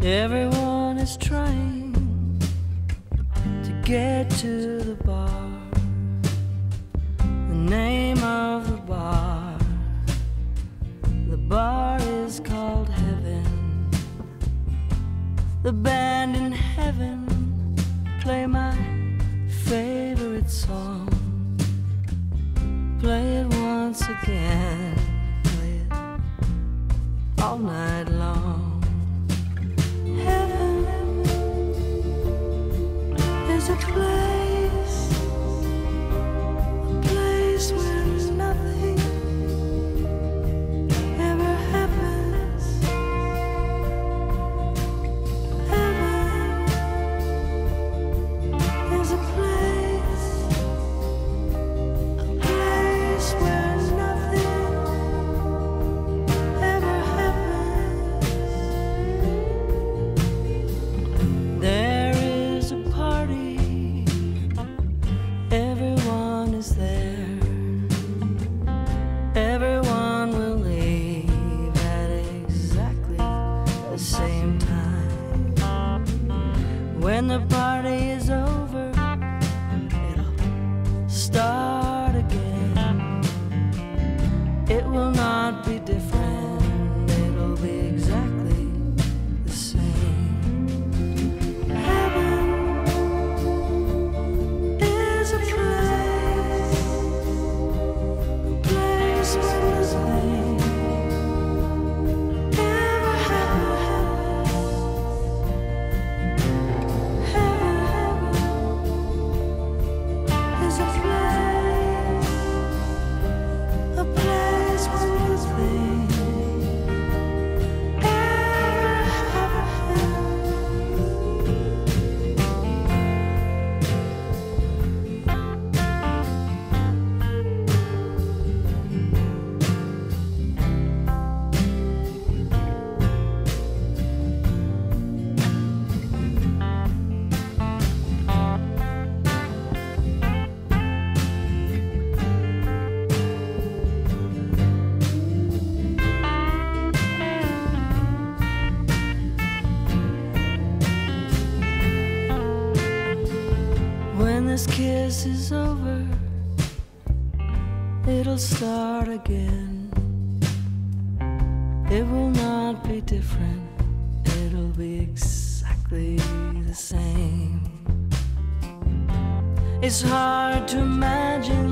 Everyone is trying to get to the bar. The name of the bar is called Heaven. The band in heaven play my favorite song. Play it once again, play it all night long. There's a place where nothing ever happens. Heaven is a place where nothing ever happens. There is a party. Everyone is there. Everyone will leave at exactly the same time. When the party is over, it'll start again. It will not be different. It'll be exactly the same. Heaven is a place where nothing ever happens. Heaven is a place where nothing ever happens. When this kiss is over, it'll start again. It will not be different. It'll be exactly the same. It's hard to imagine